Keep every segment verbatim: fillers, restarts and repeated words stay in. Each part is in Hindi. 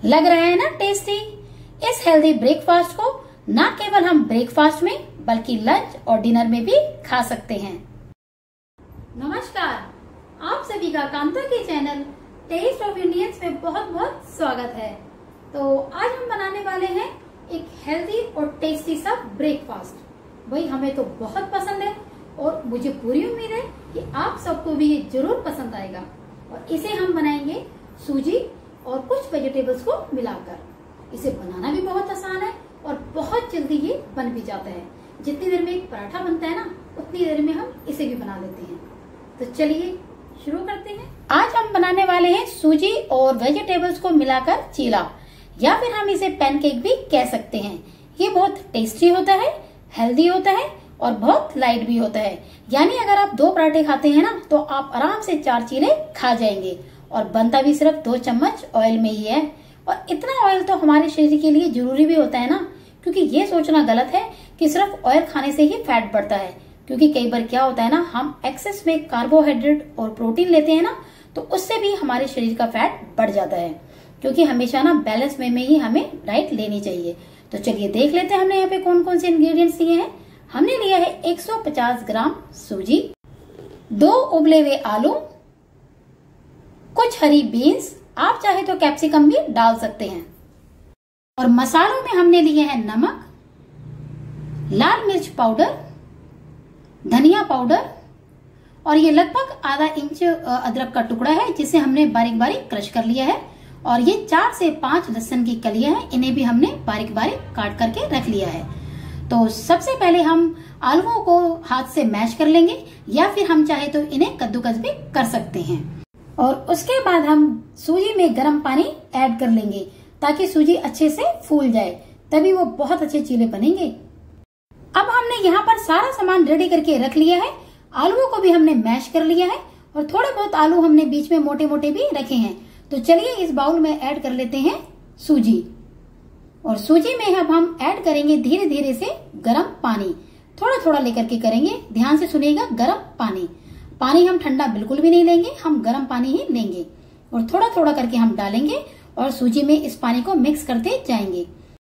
लग रहा है ना टेस्टी। इस हेल्दी ब्रेकफास्ट को न केवल हम ब्रेकफास्ट में बल्कि लंच और डिनर में भी खा सकते हैं। नमस्कार, आप सभी का कांता के चैनल टेस्ट ऑफ इंडियंस में बहुत बहुत स्वागत है। तो आज हम बनाने वाले हैं एक हेल्दी और टेस्टी सा ब्रेकफास्ट। भाई हमें तो बहुत पसंद है और मुझे पूरी उम्मीद है कि आप सबको भी ये जरूर पसंद आएगा। और इसे हम बनाएंगे सूजी और कुछ वेजिटेबल्स को मिलाकर। इसे बनाना भी बहुत आसान है और बहुत जल्दी ये बन भी जाता है। जितनी देर में एक पराठा बनता है ना, उतनी देर में हम इसे भी बना लेते हैं। तो चलिए शुरू करते हैं। आज हम बनाने वाले हैं सूजी और वेजिटेबल्स को मिलाकर चीला, या फिर हम इसे पैनकेक भी कह सकते हैं। ये बहुत टेस्टी होता है, हेल्दी होता है और बहुत लाइट भी होता है। यानी अगर आप दो पराठे खाते हैं ना, तो आप आराम से चार चीले खा जाएंगे। और बनता भी सिर्फ दो चम्मच ऑयल में ही है। और इतना ऑयल तो हमारे शरीर के लिए जरूरी भी होता है ना, क्योंकि ये सोचना गलत है कि सिर्फ ऑयल खाने से ही फैट बढ़ता है। क्योंकि कई बार क्या होता है ना, हम एक्सेस में कार्बोहाइड्रेट और प्रोटीन लेते हैं ना, तो उससे भी हमारे शरीर का फैट बढ़ जाता है। क्योंकि हमेशा ना बैलेंस वे में ही हमें डाइट लेनी चाहिए। तो चलिए देख लेते हैं हमने यहाँ पे कौन कौन से इंग्रेडिएंट्स लिए हैं। हमने लिया है एक सौ पचास ग्राम सूजी, दो उबले हुए आलू, कुछ हरी बीन्स, आप चाहे तो कैप्सिकम भी डाल सकते हैं। और मसालों में हमने लिए हैं नमक, लाल मिर्च पाउडर, धनिया पाउडर, और ये लगभग आधा इंच अदरक का टुकड़ा है जिसे हमने बारीक बारीक क्रश कर लिया है। और ये चार से पांच लहसुन की कलियां हैं, इन्हें भी हमने बारीक बारीक काट करके रख लिया है। तो सबसे पहले हम आलूओं को हाथ से मैश कर लेंगे, या फिर हम चाहे तो इन्हें कद्दूकस भी कर सकते हैं। और उसके बाद हम सूजी में गर्म पानी ऐड कर लेंगे ताकि सूजी अच्छे से फूल जाए, तभी वो बहुत अच्छे चीले बनेंगे। अब हमने यहाँ पर सारा सामान रेडी करके रख लिया है। आलूओं को भी हमने मैश कर लिया है और थोड़े बहुत आलू हमने बीच में मोटे मोटे भी रखे हैं। तो चलिए इस बाउल में ऐड कर लेते हैं सूजी। और सूजी में अब हम ऐड करेंगे धीरे धीरे से गर्म पानी, थोड़ा थोड़ा लेकर के करेंगे। ध्यान से सुनिएगा, गर्म पानी। पानी हम ठंडा बिल्कुल भी नहीं लेंगे, हम गर्म पानी ही लेंगे। और थोड़ा थोड़ा करके हम डालेंगे और सूजी में इस पानी को मिक्स करते जाएंगे।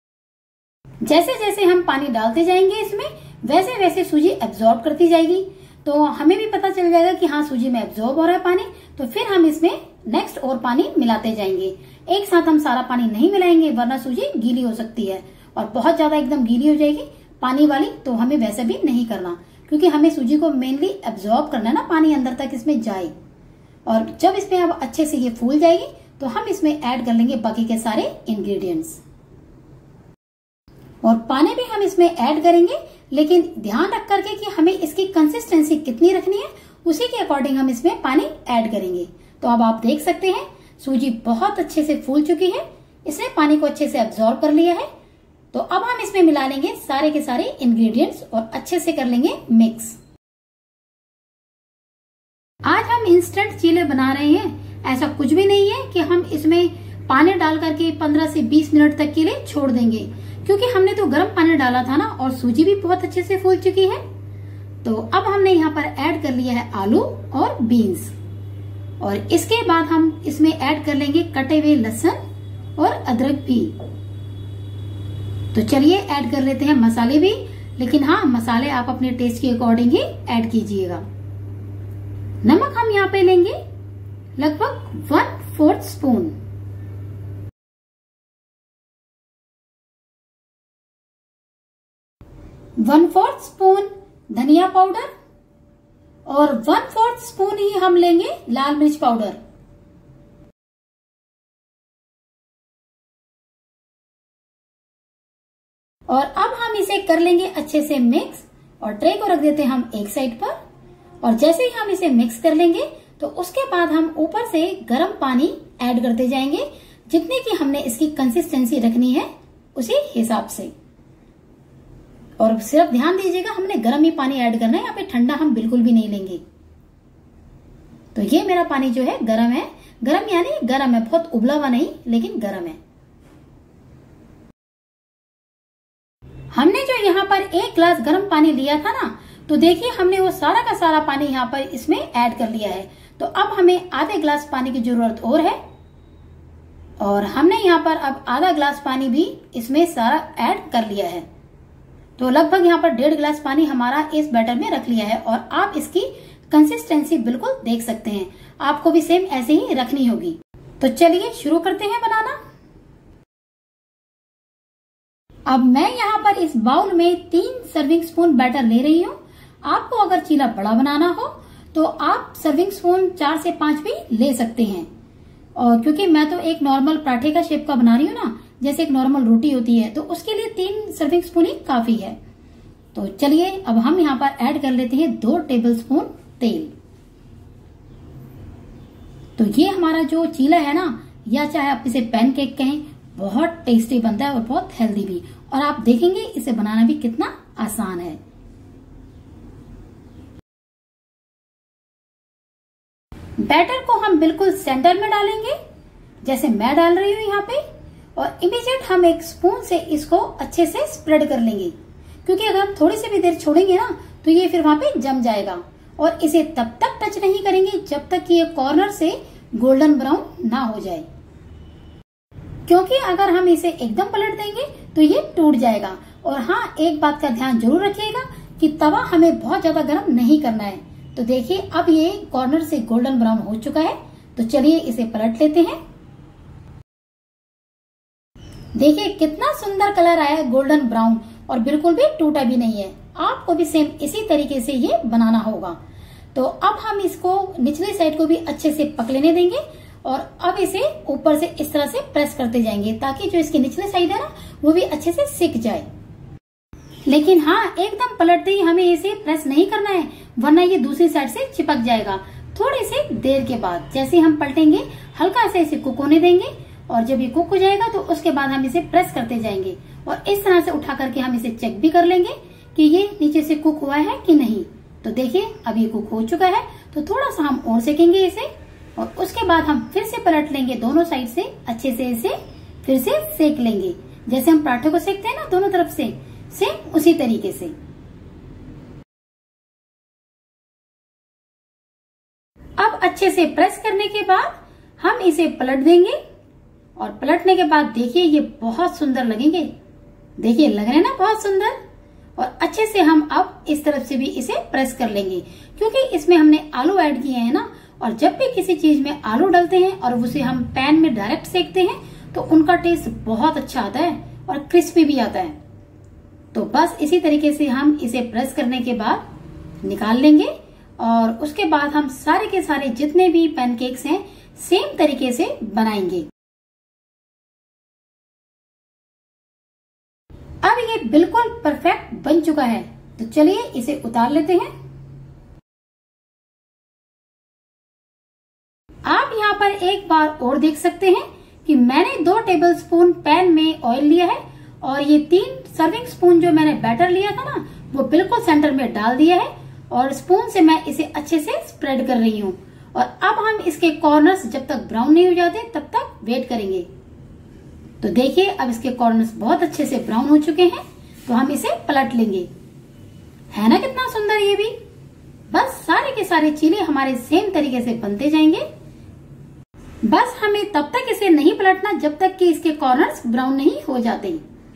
जैसे जैसे हम पानी डालते जाएंगे इसमें, वैसे वैसे सूजी एब्जॉर्ब करती जाएगी। तो हमें भी पता चल जाएगा कि हाँ सूजी में एब्जॉर्ब हो रहा है पानी। तो फिर हम इसमें नेक्स्ट और पानी मिलाते जाएंगे। एक साथ हम सारा पानी नहीं मिलाएंगे, वरना सूजी गीली हो सकती है और बहुत ज्यादा एकदम गीली हो जाएगी पानी वाली। तो हमें वैसे भी नहीं करना, क्योंकि हमें सूजी को मेनली एब्जॉर्ब करना है ना, पानी अंदर तक इसमें जाए। और जब इसमें अब अच्छे से ये फूल जाएगी तो हम इसमें ऐड कर लेंगे बाकी के सारे इंग्रेडिएंट्स। और पानी भी हम इसमें ऐड करेंगे, लेकिन ध्यान रख करके कि हमें इसकी कंसिस्टेंसी कितनी रखनी है, उसी के अकॉर्डिंग हम इसमें पानी ऐड करेंगे। तो अब आप देख सकते हैं सूजी बहुत अच्छे से फूल चुकी है, इसने पानी को अच्छे से एब्जॉर्ब कर लिया है। तो अब हम इसमें मिला लेंगे सारे के सारे इंग्रेडिएंट्स और अच्छे से कर लेंगे मिक्स। आज हम इंस्टेंट चीले बना रहे हैं। ऐसा कुछ भी नहीं है कि हम इसमें पानी डाल करके पंद्रह से बीस मिनट तक के लिए छोड़ देंगे, क्योंकि हमने तो गर्म पानी डाला था ना और सूजी भी बहुत अच्छे से फूल चुकी है। तो अब हमने यहाँ पर ऐड कर लिया है आलू और बीन्स। और इसके बाद हम इसमें ऐड कर लेंगे कटे हुए लहसुन और अदरक भी। तो चलिए ऐड कर लेते हैं मसाले भी, लेकिन हाँ मसाले आप अपने टेस्ट के अकॉर्डिंग ही ऐड कीजिएगा। नमक हम यहाँ पे लेंगे लगभग one fourth spoon. One fourth spoon धनिया पाउडर और वन फोर्थ स्पून ही हम लेंगे लाल मिर्च पाउडर। और अब हम इसे कर लेंगे अच्छे से मिक्स और ट्रे को रख देते हैं हम एक साइड पर। और जैसे ही हम इसे मिक्स कर लेंगे तो उसके बाद हम ऊपर से गर्म पानी ऐड करते जाएंगे, जितने की हमने इसकी कंसिस्टेंसी रखनी है उसी हिसाब से। और सिर्फ ध्यान दीजिएगा, हमने गर्म ही पानी ऐड करना है, यहाँ पे ठंडा हम बिल्कुल भी नहीं लेंगे। तो ये मेरा पानी जो है गर्म है, गर्म यानी गर्म है, बहुत उबला हुआ नहीं लेकिन गर्म है। हमने जो यहाँ पर एक ग्लास गर्म पानी लिया था ना, तो देखिए हमने वो सारा का सारा पानी यहाँ पर इसमें ऐड कर लिया है। तो अब हमें आधे ग्लास पानी की जरूरत और है। और हमने यहाँ पर अब आधा ग्लास पानी भी इसमें सारा ऐड कर लिया है। तो लगभग यहाँ पर डेढ़ गिलास पानी हमारा इस बैटर में रख लिया है और आप इसकी कंसिस्टेंसी बिल्कुल देख सकते हैं। आपको भी सेम ऐसे ही रखनी होगी। तो चलिए शुरू करते हैं बनाना। अब मैं यहाँ पर इस बाउल में तीन सर्विंग स्पून बैटर ले रही हूँ। आपको अगर चीला बड़ा बनाना हो तो आप सर्विंग स्पून चार से पांच भी ले सकते हैं। और क्योंकि मैं तो एक नॉर्मल पराठे का शेप का बना रही हूँ ना, जैसे एक नॉर्मल रोटी होती है, तो उसके लिए तीन सर्विंग स्पून ही काफी है। तो चलिए अब हम यहाँ पर ऐड कर लेते हैं दो टेबलस्पून तेल। तो ये हमारा जो चीला है ना, या चाहे आप इसे पैनकेक कहें, बहुत टेस्टी बनता है और बहुत हेल्दी भी। और आप देखेंगे इसे बनाना भी कितना आसान है। बैटर को हम बिल्कुल सेंटर में डालेंगे, जैसे मैं डाल रही हूँ यहाँ पे, और इमीडिएट हम एक स्पून से इसको अच्छे से स्प्रेड कर लेंगे, क्योंकि अगर हम थोड़ी सी भी देर छोड़ेंगे ना तो ये फिर वहां पे जम जाएगा। और इसे तब तक टच नहीं करेंगे जब तक कि ये कॉर्नर से गोल्डन ब्राउन ना हो जाए, क्योंकि अगर हम इसे एकदम पलट देंगे तो ये टूट जाएगा। और हाँ, एक बात का ध्यान जरूर रखिएगा कि तवा हमें बहुत ज्यादा गर्म नहीं करना है। तो देखिए अब ये कॉर्नर से गोल्डन ब्राउन हो चुका है। तो चलिए इसे पलट लेते हैं। देखिए कितना सुंदर कलर आया है, गोल्डन ब्राउन, और बिल्कुल भी टूटा भी नहीं है। आपको भी सेम इसी तरीके से ये बनाना होगा। तो अब हम इसको निचली साइड को भी अच्छे से पक लेने देंगे और अब इसे ऊपर से इस तरह से प्रेस करते जाएंगे, ताकि जो इसकी निचली साइड है ना, वो भी अच्छे से सिक जाए। लेकिन हाँ, एकदम पलटते ही हमें इसे प्रेस नहीं करना है, वरना ये दूसरी साइड से चिपक जाएगा। थोड़ी सी देर के बाद जैसे हम पलटेंगे, हल्का से इसे कुक होने देंगे, और जब ये कुक हो जाएगा तो उसके बाद हम इसे प्रेस करते जाएंगे। और इस तरह से उठा करके हम इसे चेक भी कर लेंगे कि ये नीचे से कुक हुआ है कि नहीं। तो देखिए अब ये कुक हो चुका है। तो थोड़ा सा हम और सेकेंगे इसे, और उसके बाद हम फिर से पलट लेंगे, दोनों साइड से अच्छे से इसे फिर से सेक लेंगे, जैसे हम पराठे को सेकते हैं ना दोनों तरफ से, सेम उसी तरीके से। अब अच्छे से प्रेस करने के बाद हम इसे पलट देंगे, और पलटने के बाद देखिए ये बहुत सुंदर लगेंगे। देखिए लग रहे हैं ना बहुत सुंदर। और अच्छे से हम अब इस तरफ से भी इसे प्रेस कर लेंगे, क्योंकि इसमें हमने आलू ऐड किए हैं ना, और जब भी किसी चीज में आलू डालते हैं और उसे हम पैन में डायरेक्ट सेकते हैं तो उनका टेस्ट बहुत अच्छा आता है और क्रिस्पी भी आता है। तो बस इसी तरीके से हम इसे प्रेस करने के बाद निकाल लेंगे, और उसके बाद हम सारे के सारे जितने भी पैनकेक्स हैं सेम तरीके से बनाएंगे। अब ये बिल्कुल परफेक्ट बन चुका है। तो चलिए इसे उतार लेते हैं। आप यहाँ पर एक बार और देख सकते हैं कि मैंने दो टेबलस्पून पैन में ऑयल लिया है, और ये तीन सर्विंग स्पून जो मैंने बैटर लिया था ना, वो बिल्कुल सेंटर में डाल दिया है, और स्पून से मैं इसे अच्छे से स्प्रेड कर रही हूँ। और अब हम इसके कॉर्नर्स जब तक ब्राउन नहीं हो जाते तब तक वेट करेंगे। तो देखिए अब इसके कॉर्नर्स बहुत अच्छे से ब्राउन हो चुके हैं। तो हम इसे पलट लेंगे। है ना कितना सुंदर ये भी। बस सारे के सारे चीले हमारे सेम तरीके से बनते जाएंगे। बस हमें तब तक इसे नहीं पलटना जब तक कि इसके कॉर्नर्स ब्राउन नहीं हो जाते।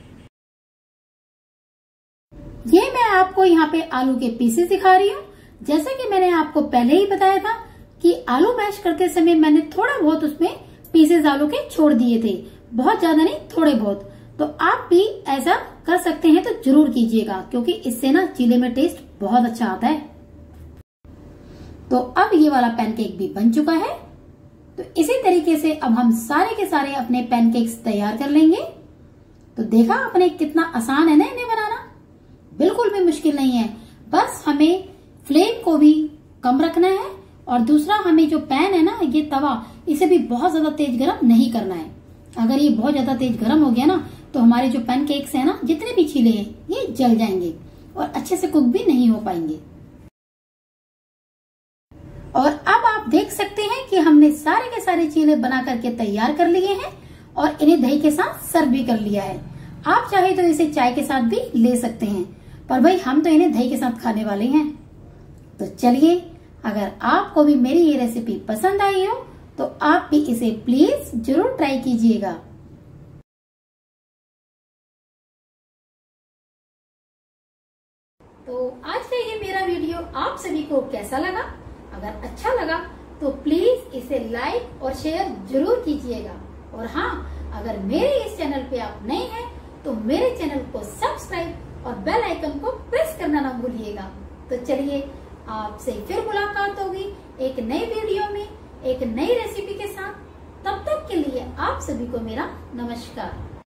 ये मैं आपको यहाँ पे आलू के पीसेस दिखा रही हूँ। जैसा कि मैंने आपको पहले ही बताया था कि आलू मैश करते समय मैंने थोड़ा बहुत उसमें पीसेस आलू के छोड़ दिए थे, बहुत ज्यादा नहीं, थोड़े बहुत। तो आप भी ऐसा कर सकते हैं तो जरूर कीजिएगा, क्योंकि इससे ना चीले में टेस्ट बहुत अच्छा आता है। तो अब ये वाला पैनकेक भी बन चुका है। तो इसी तरीके से अब हम सारे के सारे अपने पैनकेक्स तैयार कर लेंगे। तो देखा आपने कितना आसान है ना इन्हें बनाना, बिल्कुल भी मुश्किल नहीं है। बस हमें फ्लेम को भी कम रखना है, और दूसरा हमें जो पैन है ना, ये तवा, इसे भी बहुत ज्यादा तेज गरम नहीं करना है। अगर ये बहुत ज्यादा तेज गरम हो गया ना तो हमारे जो पैनकेक्स है ना, जितने भी चीले हैं, ये जल जाएंगे और अच्छे से कुक भी नहीं हो पाएंगे। और अब आप देख सकते हैं कि हमने सारे के सारे चीले बना करके तैयार कर लिए हैं, और इन्हें दही के साथ सर्व भी कर लिया है। आप चाहे तो इसे चाय के साथ भी ले सकते हैं, पर भाई हम तो इन्हें दही के साथ खाने वाले हैं। तो चलिए, अगर आपको भी मेरी ये रेसिपी पसंद आई हो तो आप भी इसे प्लीज जरूर ट्राई कीजिएगा। तो आज का ये मेरा वीडियो आप सभी को कैसा लगा? अगर अच्छा लगा तो प्लीज इसे लाइक और शेयर जरूर कीजिएगा। और हाँ, अगर मेरे इस चैनल पे आप नए हैं तो मेरे चैनल को सब्सक्राइब और बेल आइकन को प्रेस करना ना भूलिएगा। तो चलिए, आपसे फिर मुलाकात होगी एक नई वीडियो में एक नई रेसिपी के साथ। तब तक के लिए आप सभी को मेरा नमस्कार।